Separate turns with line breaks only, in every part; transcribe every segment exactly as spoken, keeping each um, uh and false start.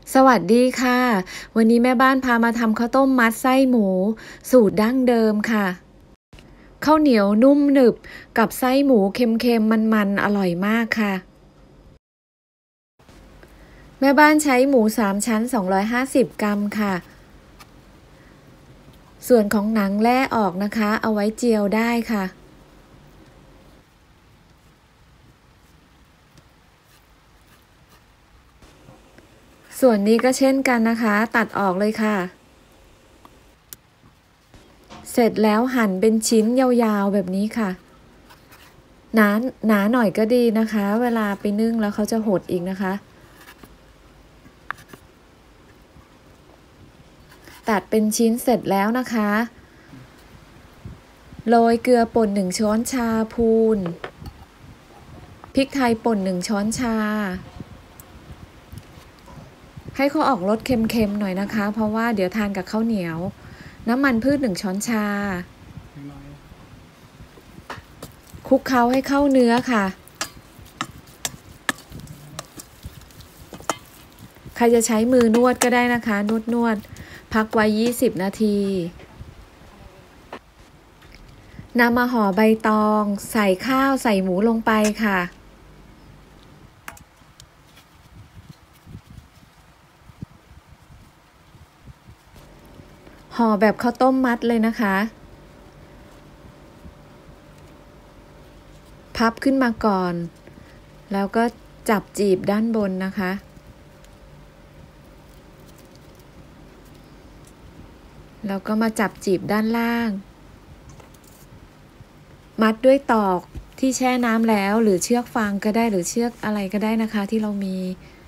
สวัสดีค่ะวันนี้แม่บ้านพามาทำข้าวต้มมัดไส้หมูสูตรดั้งเดิมค่ะข้าวเหนียวนุ่มหนึบกับไส้หมูเค็มๆมันๆอร่อยมากค่ะแม่บ้านใช้หมูสามชั้นสองร้อยห้าสิบกรัมค่ะส่วนของหนังแล่ออกนะคะเอาไว้เจียวได้ค่ะส่วนนี้ก็เช่นกันนะคะตัดออกเลยค่ะเสร็จแล้วหั่นเป็นชิ้นยาวๆแบบนี้ค่ะหนาหนาหน่อยก็ดีนะคะเวลาไปนึ่งแล้วเขาจะหดอีกนะคะตัดเป็นชิ้นเสร็จแล้วนะคะโรยเกลือป่นหนึ่งช้อนชาพูนพริกไทยป่นหนึ่งช้อนชาให้เขาออกรสเค็มๆหน่อยนะคะเพราะว่าเดี๋ยวทานกับข้าวเหนียวน้ำมันพืชหนึ่งช้อนชาคลุกเคล้าให้เข้าเนื้อค่ะใครจะใช้มือนวดก็ได้นะคะนวดนวดพักไว้ยี่สิบนาทีนำมาห่อใบตองใส่ข้าวใส่หมูลงไปค่ะห่อแบบข้าวต้มมัดเลยนะคะพับขึ้นมาก่อนแล้วก็จับจีบด้านบนนะคะแล้วก็มาจับจีบด้านล่างมัดด้วยตอกที่แช่น้ำแล้วหรือเชือกฟางก็ได้หรือเชือกอะไรก็ได้นะคะที่เรามี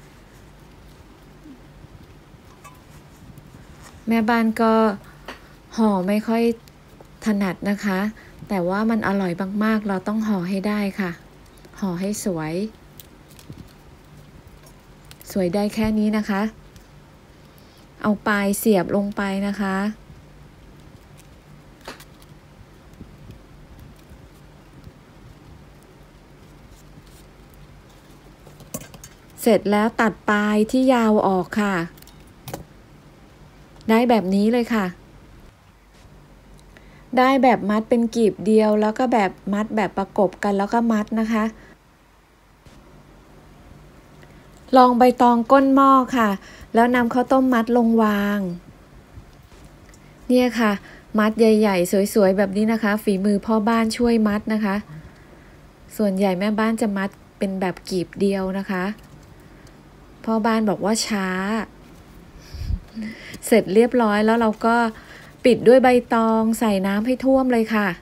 แม่บ้านก็ห่อไม่ค่อยถนัดนะคะแต่ว่ามันอร่อยมากๆเราต้องห่อให้ได้ค่ะห่อให้สวยสวยได้แค่นี้นะคะเอาปลายเสียบลงไปนะคะเสร็จแล้วตัดปลายที่ยาวออกค่ะได้แบบนี้เลยค่ะได้แบบมัดเป็นกีบเดียวแล้วก็แบบมัดแบบประกบกันแล้วก็มัดนะคะลองใบตองก้นหม้อค่ะแล้วนำข้าวต้มมัดลงวางเนี่ยค่ะมัดใหญ่ๆสวยๆแบบนี้นะคะฝีมือพ่อบ้านช่วยมัดนะคะส่วนใหญ่แม่บ้านจะมัดเป็นแบบกีบเดียวนะคะพ่อบ้านบอกว่าช้าเสร็จเรียบร้อยแล้วเราก็ปิดด้วยใบตองใส่น้ำให้ท่วมเลยค่ะ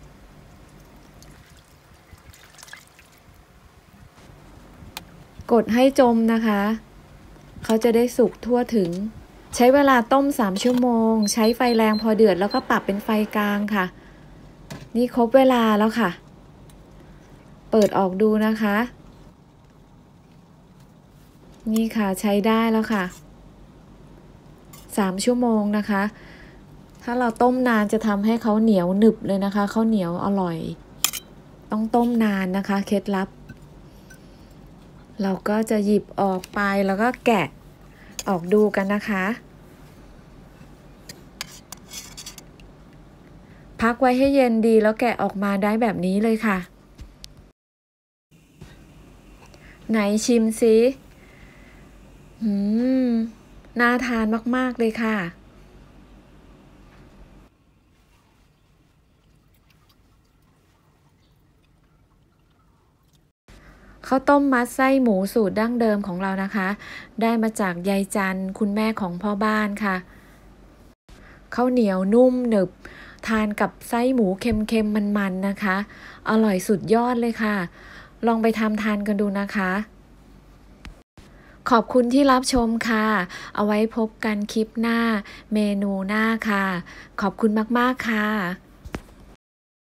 กดให้จมนะคะเขาจะได้สุกทั่วถึงใช้เวลาต้มสามชั่วโมงใช้ไฟแรงพอเดือดแล้วก็ปรับเป็นไฟกลางค่ะนี่ครบเวลาแล้วค่ะเปิดออกดูนะคะนี่ค่ะใช้ได้แล้วค่ะสามชั่วโมงนะคะถ้าเราต้มนานจะทำให้เขาเหนียวหนึบเลยนะคะเขาเหนียวอร่อยต้องต้มนานนะคะเคล็ดลับเราก็จะหยิบออกไปแล้วก็แกะออกดูกันนะคะพักไว้ให้เย็นดีแล้วแกะออกมาได้แบบนี้เลยค่ะไหนชิมซิอืมน่าทานมากๆเลยค่ะข้าวต้มมัดไส้หมูสูตรดั้งเดิมของเรานะคะได้มาจากยายจันคุณแม่ของพ่อบ้านค่ะข้าวเหนียวนุ่มหนึบทานกับไส้หมูเค็มๆมันๆนะคะอร่อยสุดยอดเลยค่ะลองไปทำทานกันดูนะคะขอบคุณที่รับชมค่ะเอาไว้พบกันคลิปหน้าเมนูหน้าค่ะขอบคุณมากๆค่ะ